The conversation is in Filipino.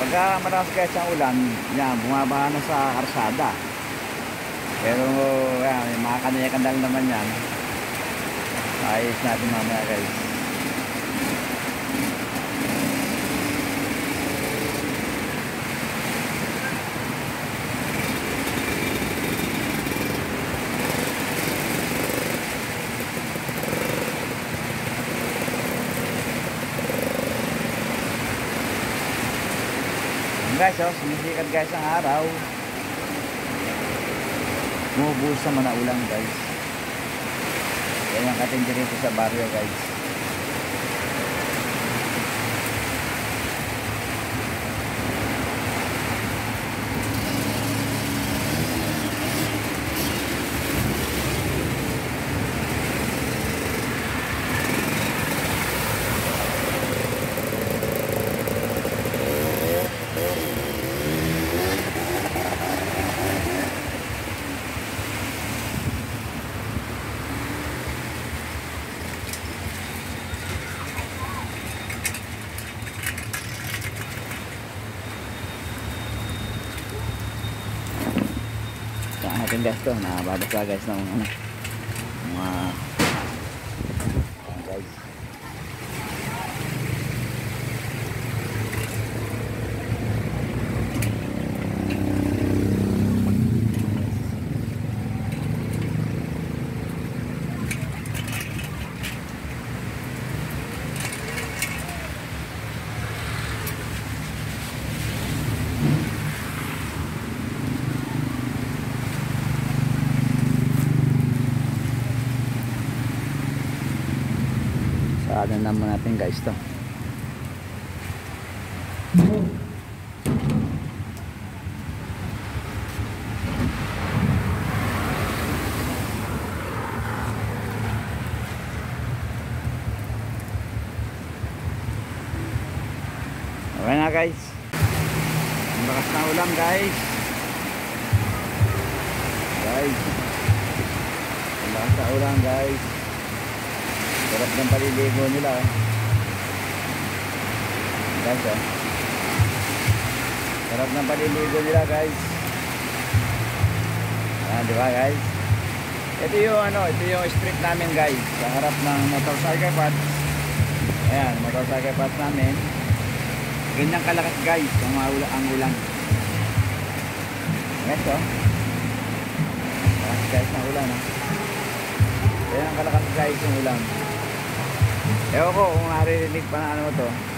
Pagka malakas guys ang ulan, yan, bumabaha na sa karsada. Pero yan, mga kanya-kandal naman yan. Ayos natin mamaya guys. Guys, sumisikat guys ang araw. Bumubuhos naman na ulan guys. Yan ang katindi rito sa baryo guys. Natin guys to, nababasa guys ng mga guys. Ano naman natin guys to. Okay na guys. Ang lakas na ulan guys. Ang lakas na ulan guys. Sarap ng paliligo nila guys sarap ng paliligo nila guys. Di ba guys? Ito yung street namin guys, sa harap ng motorcycle pads. Ayan, motorcycle pads namin. Ganyan kalakas guys ang ulan guys. Kalakas guys ang ulan ganyan kalakas guys yung ulan. Ewan ko kung naririnig pa na ano to.